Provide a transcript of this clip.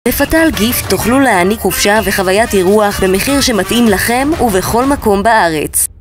בפתאל גיפט תוכלו להעניק חופשה וחוויית אירוח במחיר שמתאים לכם ובכל מקום בארץ.